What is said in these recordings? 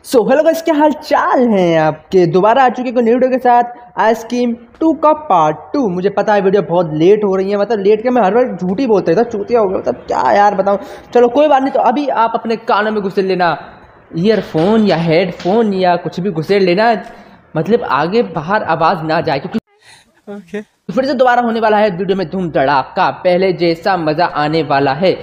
So hello guys, क्या हाल चाल हैं आपके। दोबारा आ चुके को न्यू वीडियो के साथ आइसक्रीम 2 का पार्ट 2। मुझे पता है वीडियो बहुत लेट हो रही है, मतलब लेट के मैं हर बार झूठी बोलता रहता, चूतिया हो गया, मतलब क्या यार बताऊं। चलो कोई बात नहीं, तो अभी आप अपने कानों में घुसेड़ लेना ईयरफोन या हेडफोन या कुछ भी घुसेड़ लेना, मतलब आगे बाहर आवाज़ ना जाए, क्योंकि फिर से दोबारा होने वाला है वीडियो में धूम धड़ाका, पहले जैसा मजा आने वाला है।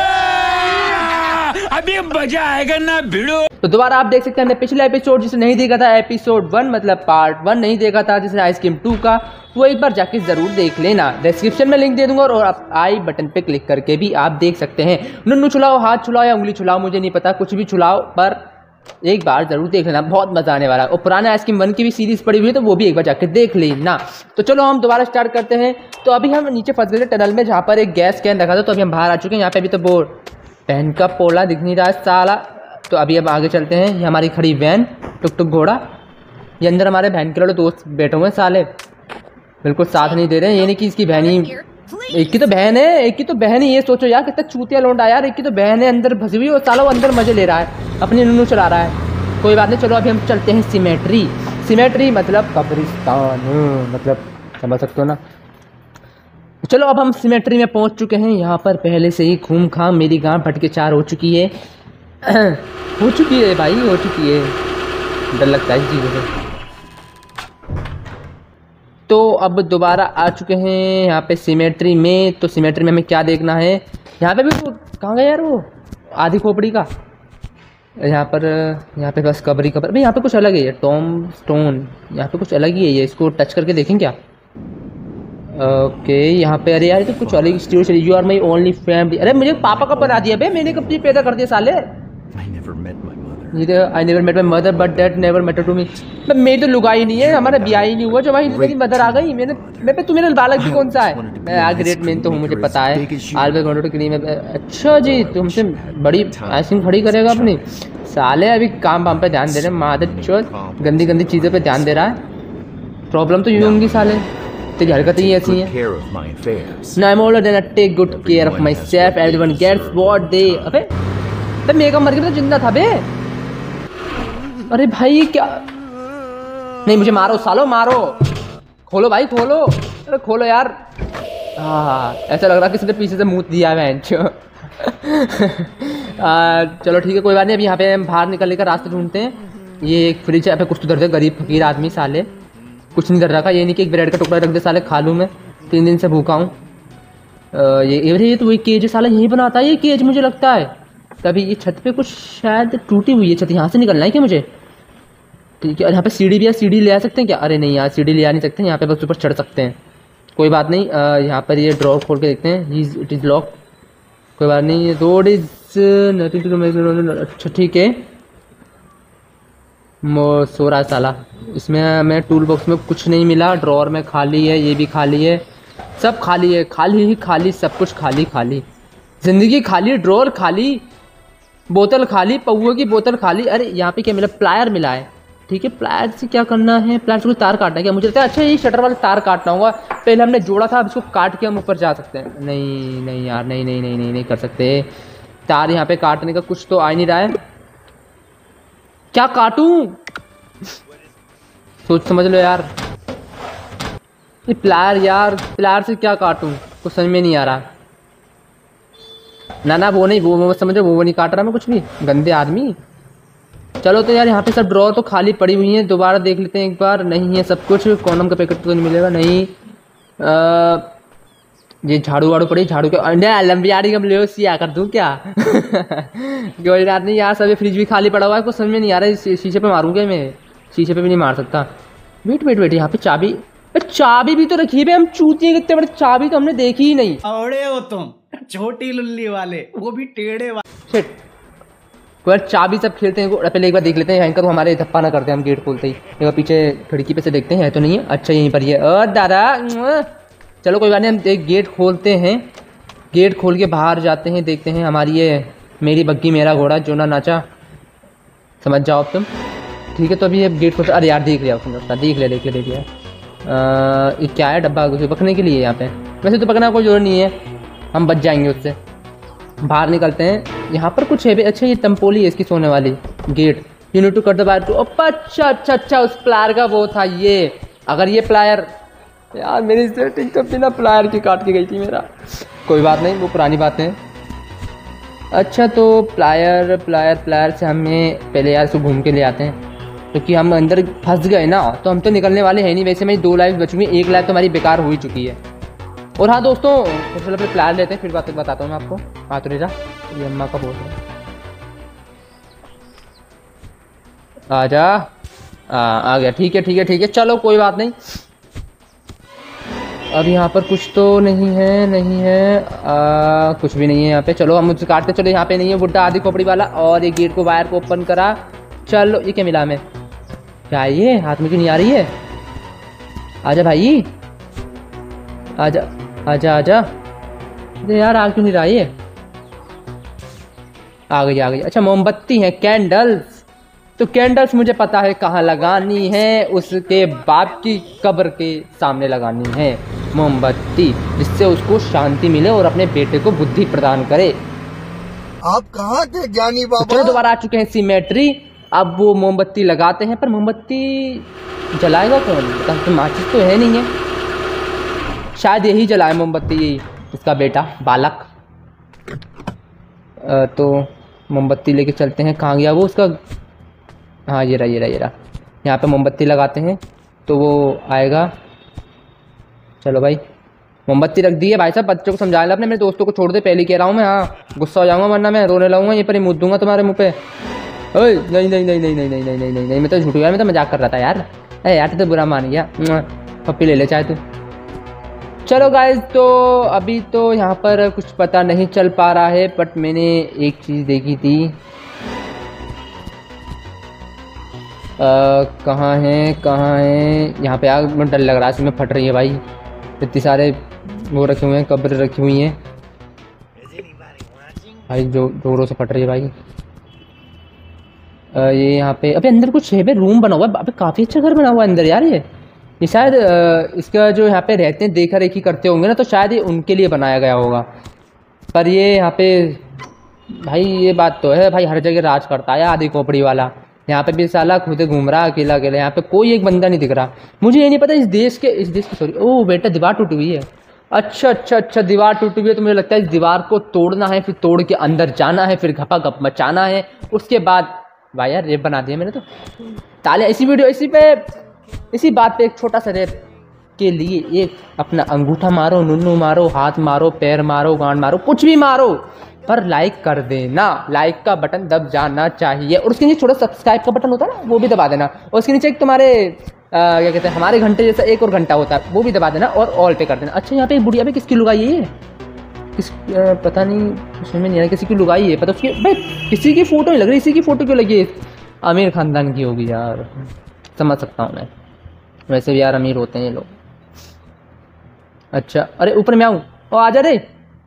अभी मजा आएगा ना भिड़ो। तो दोबारा आप देख सकते हैं, हमने पिछला एपिसोड जिसे नहीं देखा था, एपिसोड 1 मतलब पार्ट 1 नहीं देखा था, जिसे आइसक्रीम 2 का, वो एक बार जाके जरूर देख लेना। डिस्क्रिप्शन में लिंक दे दूंगा और आप आई बटन पे क्लिक करके भी आप देख सकते हैं। नुन्नू छुलाओ, हाथ छुलाओ या उंगली छुलाओ, मुझे नहीं पता, कुछ भी छुलाओ, पर एक बार जरूर देख लेना, बहुत मजा आने वाला है। और पुराने आइसक्रीम 1 की भी सीरीज पड़ी हुई है, तो वो भी एक बार जाके देख लेना। तो चलो हम दोबारा स्टार्ट करते हैं। तो अभी हम नीचे फंस गए थे टनल में, जहाँ पर एक गैस कैन रखा था, तो अभी हम बाहर आ चुके हैं। यहाँ पे अभी तो बोर्ड बहन का पोला दिख नहीं रहा है साला। तो अभी हम आगे चलते हैं। ये हमारी खड़ी वैन, टुक टुक घोड़ा, ये अंदर हमारे बहन के लड़े दोस्त बैठे हुए हैं साले, बिल्कुल साथ नहीं दे रहे हैं। ये नहीं कि इसकी बहन ही, एक की तो बहन है, एक की तो बहन ही, ये सोचो यार कितना चूतिया लोंडा यार। एक की तो बहन है अंदर फंसी हुई और साला वो अंदर मजे ले रहा है, अपनी नुनू चला रहा है। कोई बात नहीं, चलो अभी हम चलते हैं सिमेट्री। सिमेट्री मतलब कब्रिस्तान, मतलब समझ सकते हो ना। चलो अब हम सिमेट्री में पहुंच चुके हैं। यहाँ पर पहले से ही घूम घाम मेरी गांव भटके चार हो चुकी है हो चुकी है भाई, हो चुकी है, डर लगता है इस चीज़ों से। तो अब दोबारा आ चुके हैं यहाँ पे सिमेट्री में। तो सिमेट्री में हमें क्या देखना है, यहाँ पे भी तो कहाँ गया यार वो आधी खोपड़ी का। यहाँ पे बस कबरी भाई, यहाँ पे कुछ अलग है ये टॉम स्टोन, यहाँ पे कुछ अलग ही है ये, इसको टच करके देखें क्या। ओके यहाँ पे, अरे यार ये तो कुछ अलग story. You are my only family, अरे मुझे पापा कब बना दिया बे, मैंने कब पैदा कर दिया साले। I never met my mother but that never matter to me. मेरी तो लुगाई नहीं है, हमारा ब्याह ही नहीं हुआ जो भाई मेरी मदर आ गई। मेरे तू मेरा बालक भी कौन सा है। मैं ग्रेट मैन तो हूँ, मुझे पता है। आलवे घंटों तो क्रीम है। अच्छा जी, तुमसे बड़ी आइसक्रीम खड़ी करेगा अपनी साले। अभी काम वाम पे ध्यान दे रहे हैं, मादर चोद गंदी गंदी चीज़ों पे ध्यान दे रहा है। प्रॉब्लम तो यूँ होंगी साले, तेरी हरकतें ही ऐसी हैं। Now I'm older than I take good care of myself. Everyone gets what they। अबे मेगा मर गया तो जिंदा था बे। अरे भाई क्या, नहीं मुझे मारो सालो मारो, खोलो भाई खोलो, अरे खोलो यार। हाँ ऐसा लग रहा किसी ने पीछे से मुँह दिया है चलो ठीक है कोई बात नहीं। अभी यहाँ पे हम बाहर निकलने का रास्ता ढूंढते हैं। ये एक फ्रिज है, यहाँ पे कुछ तो धर दे, गरीब फकीर आदमी साले कुछ नहीं कर रखा। ये नहीं कि एक ब्रेड का टुकड़ा रख दे साले खा लूँ, मैं 3 दिन से भूखा हूँ। ये तो वही केज साला यही बनाता है, ये केज मुझे लगता है। तभी ये छत पे कुछ शायद टूटी हुई है छत, यहाँ से निकलना है क्या मुझे। ठीक है, यहाँ पे सीढ़ी भी है, सीढ़ी ले आ सकते हैं क्या। अरे नहीं यार सीढ़ी ले आ नहीं सकते, यहाँ पे बस ऊपर चढ़ सकते हैं। कोई बात नहीं, यहाँ पर ये ड्रॉर खोल के देखते हैं। इट इज़ लॉक, कोई बात नहीं। रोड इज नथिंग टू, अच्छा ठीक है। सो रहा है साला। इसमें हमें टूल बॉक्स में कुछ नहीं मिला, ड्रॉर में खाली है, ये भी खाली है, सब खाली है, खाली ही खाली, सब कुछ खाली खाली, ज़िंदगी खाली, ड्रॉर खाली, बोतल खाली, पौवे की बोतल खाली। अरे यहाँ पे क्या मिला, प्लायर मिला है। ठीक है, प्लायर से क्या करना है, प्लायर से कुछ तार काटना है क्या, मुझे लगता है। अच्छा ये शटर वाला तार काटना होगा, पहले हमने जोड़ा था, अब इसको काट के हम ऊपर जा सकते हैं। नहीं नहीं यार, नहीं नहीं नहीं नहीं नहीं कर सकते तार, यहाँ पे काटने का कुछ तो आ नहीं रहा है। क्या काटूं, सोच समझ लो यार। ये प्लायर यार, प्लायर से क्या काटूं, कुछ समझ में नहीं आ रहा। ना वो नहीं, वो समझो वो नहीं काट रहा मैं कुछ भी, गंदे आदमी। चलो तो यार यहाँ पे सब ड्रॉर तो खाली पड़ी हुई हैं, दोबारा देख लेते हैं एक बार। नहीं है सब कुछ, कॉन्डम का पैकेट तो नहीं मिलेगा, नहीं। ये झाड़ू वाड़ू पड़ी, झाड़ू के लंबी आड़ी कम ले सिया कर दूँ क्या कोई बात नहीं यार। सब फ्रिज भी खाली पड़ा हुआ है, कुछ समझ में नहीं आ रहा है। शीशे पे मारूंगा मैं, शीशे पे भी नहीं मार सकता। वेट यहाँ पे चाबी, चाबी भी तो रखी है हम चूतिए कितने बड़े, चाबी तो हमने देखी ही नहीं। औड़े हो तुम छोटी लुल्ली वाले, वो भी टेढ़े वाले। शिट, कोई चाबी सब खेलते हैं, पहले एक बार देख लेते हैं एंकर को हमारे धप्पा ना करते हैं हम गेट खोलते ही। एक बार पीछे खिड़की पे से देखते हैं, है तो नहीं है। अच्छा यहीं पर ये, दादा चलो कोई बात नहीं, हम एक गेट खोलते हैं। गेट खोल के बाहर जाते हैं, देखते हैं हमारी ये मेरी बग्गी मेरा घोड़ा जो ना नाचा, समझ जाओ अब तुम। ठीक है तो अभी ये गेट खोलते, अरे यार देख लिया उसने, देख लिया। ये क्या है, डब्बा पकने के लिए यहाँ पे। वैसे तो पकना कोई जरूरत नहीं है, हम बच जाएंगे उससे। बाहर निकलते हैं, यहाँ पर कुछ है भी। अच्छा ये तंपोली है इसकी सोने वाली gate, you need to cut the wire too. अच्छा अच्छा अच्छा, उस प्लायर का वो था ये। अगर ये प्लायर, यार मेरी सेटिंग तो बिना प्लायर की काट के गई थी मेरा। कोई बात नहीं, वो पुरानी बातें हैं। अच्छा तो प्लायर से हमें पहले यार इसको घूम के ले आते हैं, क्योंकि हम अंदर फंस गए ना तो हम तो निकलने वाले हैं नहीं। वैसे मेरी 2 लाइफ बच गई, 1 लाइफ तो हमारी बेकार हो ही चुकी है। और हाँ दोस्तों, सबसे पहले अपने प्लायर लेते हैं, फिर बताता हूँ मैं आपको। हाँ तो रेजा, ये अम्मा का बोल रहा है। आजा, आ गया। ठीक है, चलो कोई बात नहीं। अब यहाँ पर कुछ तो नहीं है, कुछ भी नहीं है यहाँ पे। चलो हम मुझसे काटते चलो, यहाँ पे नहीं है बुड्ढा आधी खोपड़ी वाला। और ये गेट को वायर को ओपन करा। चलो ये क्या मिला हमें? क्या ये हाथ में क्यों नहीं आ रही है? आजा भाई, आजा। अरे यार आ क्यों नहीं रहा ये? आ गई। अच्छा मोमबत्ती है, कैंडल्स। तो कैंडल्स मुझे पता है कहाँ लगानी है, उसके बाप की कब्र के सामने लगानी है मोमबत्ती, जिससे उसको शांति मिले और अपने बेटे को बुद्धि प्रदान करे। आप कहाँ थे ज्ञानी बाबा? तो चलो दोबारा आ चुके हैं सिमेट्री। अब वो मोमबत्ती लगाते हैं, पर मोमबत्ती जलाएगा कौन? तो माचिस तो है नहीं है, शायद यही जलाए मोमबत्ती, इसका बेटा बालक। तो मोमबत्ती लेके चलते हैं। कहाँ गया वो उसका? हाँ ये रहा। यहाँ पे मोमबत्ती लगाते हैं तो वो आएगा। चलो भाई, मोमबत्ती रख दी है। भाई साहब बच्चों को समझा ले अपने, मेरे दोस्तों को छोड़ दे, पहले कह रहा हूँ मैं। हाँ गुस्सा हो जाऊंगा वरना मैं रोने लगूंगा, ये पर ही मुँह दूंगा तुम्हारे मुँह पे। ओए नहीं, मैं तो झूठ यार, मैं तो मजाक कर रहा था यार। अरे यार तो बुरा मान गया। पप्पी ले ले चाहे तू। चलो गाइज, तो अभी तो यहाँ पर कुछ पता नहीं चल पा रहा है, बट मैंने एक चीज़ देखी थी। कहाँ है? यहाँ पे आग में डर लग रहा है, इसमें फट रही है भाई। इतने सारे वो रखे हुए हैं, कब्र रखी हुई हैं भाई, जो जोरों से फट रही है भाई। ये यहाँ पे अबे अंदर कुछ है, रूम बना हुआ है। अबे काफ़ी अच्छा घर बना हुआ है अंदर यार। ये शायद इसका जो यहाँ पे रहते हैं देखा रेखी करते होंगे ना, तो शायद ये उनके लिए बनाया गया होगा। पर ये यहाँ पे भाई, ये बात तो है भाई, हर जगह राज करता है आधी खोपड़ी वाला। यहाँ पे भी साला खुद घूम रहा अकेला। यहाँ पे कोई एक बंदा नहीं दिख रहा। मुझे ये नहीं पता इस देश के सॉरी, ओह बेटा दीवार टूटी हुई है। अच्छा, दीवार टूटी हुई है, तो मुझे लगता है इस दीवार को तोड़ना है, फिर तोड़ के अंदर जाना है, फिर घपा घप मचाना है। उसके बाद भाई यार रेप बना दिया मैंने तो। ताले इसी बात पे एक छोटा सा रेप के लिए एक अपना अंगूठा मारो, नुन्नू मारो, हाथ मारो, पैर मारो, गांड मारो, कुछ भी मारो, पर लाइक कर देना। लाइक का बटन दब जाना चाहिए। और उसके नीचे छोटा सब्सक्राइब का बटन होता है ना, वो भी दबा देना। और उसके नीचे एक तुम्हारे क्या कहते हैं, हमारे घंटे जैसा एक और घंटा होता है, वो भी दबा देना और ऑल पे कर देना। अच्छा यहाँ पे बुढ़िया पे किसकी लुगाई है ये? पता नहीं, समझ में नहीं आ रहा किसी की लुगाई है। पता उसकी भाई किसी की फोटो नहीं लग रही, इसी की फोटो क्यों लगी है? अमीर खानदान की होगी यार, समझ सकता हूँ मैं। वैसे भी यार अमीर होते हैं ये लोग। अच्छा अरे ऊपर म्याऊं, ओ आजा रे,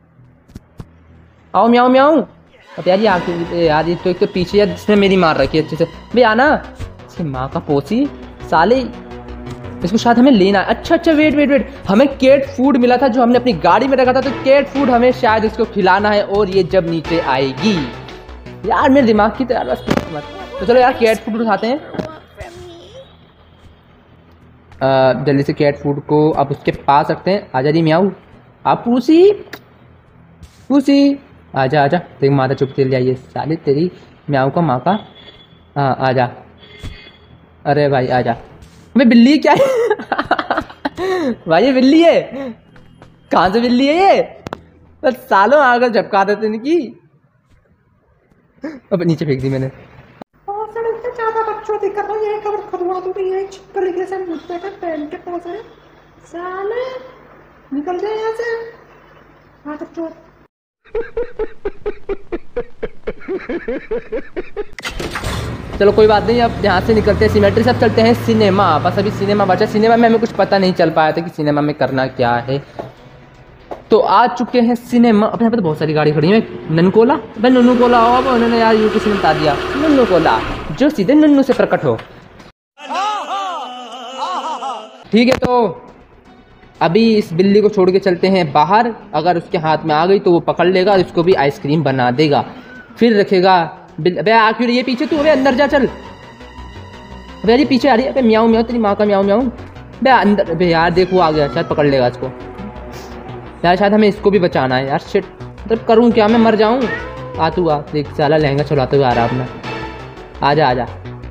आओ म्याऊं। अब यार ये आके यार, ये तो एक तो पीछे यार जिसने मेरी मार रखी है अच्छे से। भाई आना, इसकी माँ का पोसी साले, इसको शायद हमें लेना है। अच्छा वेट, हमें कैट फूड मिला था जो हमने अपनी गाड़ी में रखा था, तो कैट फूड हमें शायद इसको खिलाना है। और ये जब नीचे आएगी यार, मेरे दिमाग की तो यार बस मत। तो चलो यार कैट फूड उठाते हैं जल्दी से। कैट फूड को अब उसके पास रखते हैं। आजा दी म्याऊ, आप पूसी आजा तेरी माता चुप चल जाइए साले, तेरी म्याऊ का माँ का। हाँ आजा, अरे भाई आजा। मैं बिल्ली क्या है? भाई ये बिल्ली है, कहाँ से बिल्ली है ये? बस सालों आकर झपका देते इनकी। अब नीचे फेंक दी मैंने। ज्यादा बच्चों दिक्कत हो, ये खबर खुदवा दूंगी, ये तरीके से मुझ पे पहन के पहुंचे साले, निकल जाए यहाँ से। हाँ तो चोर। चलो कोई बात नहीं, अब यहाँ से निकलते हैं सिमेट्री से। अब चलते हैं सिनेमा। बस अभी सिनेमा बचा। सिनेमा में हमें कुछ पता नहीं चल पाया था कि सिनेमा में करना क्या है। तो आ चुके हैं सिनेमा। अब यहाँ पे तो बहुत सारी गाड़ी खड़ी है। ननकोला, भाई नन्नू कोला हो, अब उन्होंने यार यू किसी ने बता दिया नन्नू कोला, जो सीधे नन्नू से प्रकट हो। ठीक है, तो अभी इस बिल्ली को छोड़ के चलते हैं बाहर। अगर उसके हाथ में आ गई तो वो पकड़ लेगा और इसको भी आइसक्रीम बना देगा। फिर रखेगा अबे आ क्यों रही है पीछे तू? अबे अंदर जा, चल अबे यार ये पीछे आ रही है, अबे म्याऊं म्याऊं तेरी माँ का म्याऊं म्याऊं। बे अंदर, अबे यार देखो आ गया, शायद पकड़ लेगा इसको यार, शायद हमें इसको भी बचाना है यार। शिट, मतलब करूँ क्या, मैं मर जाऊँ। आ तू आ, देख साला लहंगा चलाते हुए आ रहा अपना, आजा आजा।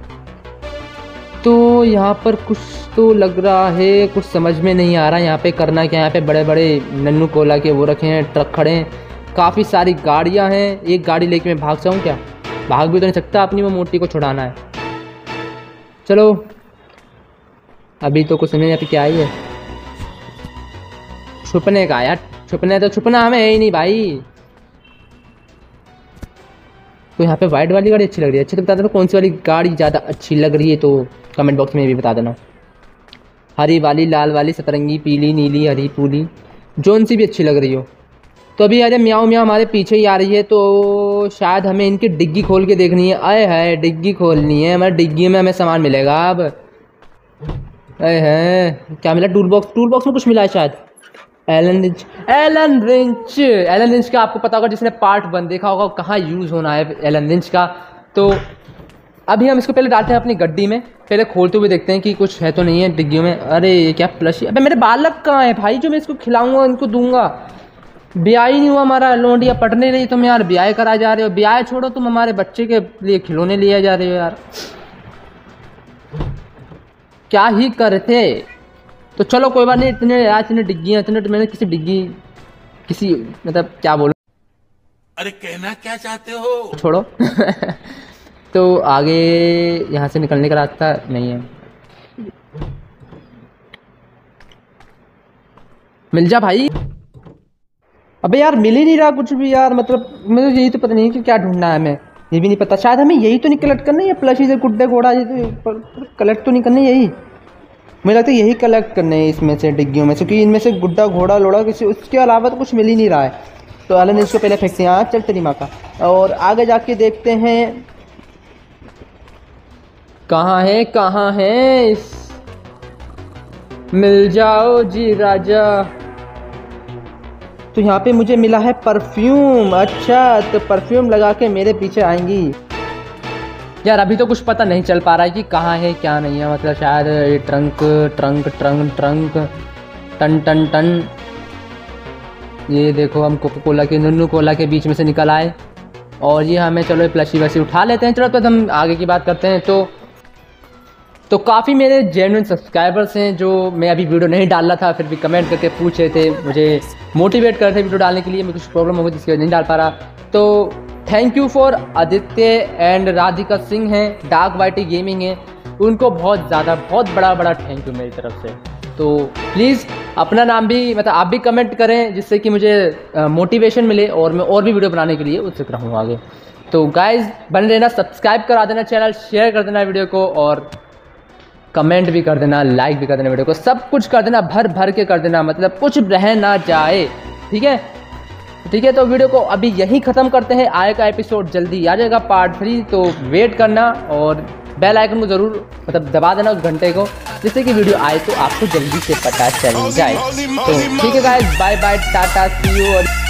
तो यहाँ पर कुछ तो लग रहा है, कुछ समझ में नहीं आ रहा यहाँ पे करना क्या। यहाँ पे बड़े बड़े नन्नू कोला के वो रखे हैं, ट्रक खड़े हैं, काफ़ी सारी गाड़ियाँ हैं। एक गाड़ी लेके मैं भाग जाऊँ क्या? भाग भी तो नहीं सकता, अपनी वो मोटी को छुड़ाना है। चलो अभी तो कुछ समझ नहीं आता क्या ही है। छुपने का यार, छुपने तो छुपना हमें है ही नहीं भाई। तो यहाँ पे वाइट वाली गाड़ी अच्छी लग रही है। अच्छा तो बता देना कौन सी वाली गाड़ी ज़्यादा अच्छी लग रही है, तो कमेंट बॉक्स में भी बता देना। हरी वाली, लाल वाली, सतरंगी, पीली, नीली, हरी, पूली, जोन सी भी अच्छी लग रही हो। तो अभी यार म्याऊं म्याऊं हमारे पीछे ही आ रही है, तो शायद हमें इनकी डिग्गी खोल के देखनी है। आए है डिग्गी खोलनी है, हमारी डिग्गी में हमें सामान मिलेगा अब। अरे है क्या मिला? टूल बॉक्स में कुछ मिला है शायद। एलन रिंच का आपको पता होगा, जिसने पार्ट 1 देखा होगा कहाँ यूज़ होना है एलन रिंच का। तो अभी हम इसको पहले डालते हैं अपनी गड्डी में, पहले खोलते हुए देखते हैं कि कुछ है तो नहीं है डिग्गियों में। अरे ये क्या प्लश, अबे मेरे बालक कहाँ है भाई जो मैं इसको खिलाऊंगा, इनको दूंगा। ब्याह ही नहीं हुआ हमारा, लौंडिया पट नहीं रही तुम यार, ब्याह करा जा रहे हो। ब्याह छोड़ो, तुम हमारे बच्चे के लिए खिलौने लिए जा रहे हो यार, क्या ही करते। तो चलो कोई बात नहीं, इतने यार इतने डिग्गियाँ, इतने मैंने किसी डिग्गी किसी मतलब क्या बोलो, अरे कहना क्या चाहते हो? छोड़ो तो आगे यहाँ से निकलने का रास्ता नहीं है। मिल जा भाई। अबे यार मिल ही नहीं रहा कुछ भी यार, मतलब मुझे यही तो पता नहीं कि क्या ढूंढना है हमें, ये भी नहीं पता। शायद हमें यही तो नहीं कलेक्ट करना है, प्लस इधर गुड्डे घोड़ा ये तो कलेक्ट तो नहीं करना यही, मुझे लगता है यही कलेक्ट करने हैं इसमें से डिग्गियों में से, क्योंकि इनमें से गुड्डा घोड़ा लोड़ा किसी उसके अलावा तो कुछ मिल ही नहीं रहा है। तो एलन इसको पहले फेंकते हैं। हाँ चल तेरी माँ का, और आगे जाके देखते हैं कहाँ है मिल जाओ जी राजा। तो यहाँ पे मुझे मिला है परफ्यूम। अच्छा तो परफ्यूम लगा के मेरे पीछे आएंगी यार। अभी तो कुछ पता नहीं चल पा रहा है कि कहाँ है क्या नहीं है, मतलब शायद ये ट्रंक ट्रंक ट्रंक ट्रंक टन टन टन। ये देखो हम कोका कोला के नन्नू कोला के बीच में से निकल आए, और ये हमें चलो प्लशी वैसी उठा लेते हैं। चलो तो हम आगे की बात करते हैं। तो काफ़ी मेरे जेन्युइन सब्सक्राइबर्स हैं जो मैं अभी वीडियो नहीं डाल रहा था, फिर भी कमेंट करके पूछ रहे थे, मुझे मोटिवेट कर रहे थे वीडियो डालने के लिए। मैं कुछ प्रॉब्लम हो गई जिसकी वजह नहीं डाल पा रहा। तो thank you for Aditya and Radhika Singh हैं, डार्क वाइटी गेमिंग है, उनको बहुत ज़्यादा बहुत बड़ा थैंक यू मेरी तरफ से। तो प्लीज़ अपना नाम भी मतलब आप भी कमेंट करें, जिससे कि मुझे मोटिवेशन मिले और मैं और भी वीडियो बनाने के लिए उत्सुक रहूँ आगे। तो गाइज बने रहना, सब्सक्राइब करा देना चैनल, शेयर कर देना वीडियो को, और कमेंट भी कर देना, लाइक भी कर देना वीडियो को, सब कुछ कर देना, भर भर के कर देना, मतलब कुछ रह ना जाए। ठीक है ठीक है। तो वीडियो को अभी यहीं ख़त्म करते हैं, आएगा एपिसोड जल्दी आ जाएगा पार्ट 3, तो वेट करना और बेल आइकन को ज़रूर मतलब दबा देना उस घंटे को, जिससे कि वीडियो आए तो आपको जल्दी से पता चल जाए। तो ठीक है guys, bye bye, tata, see you.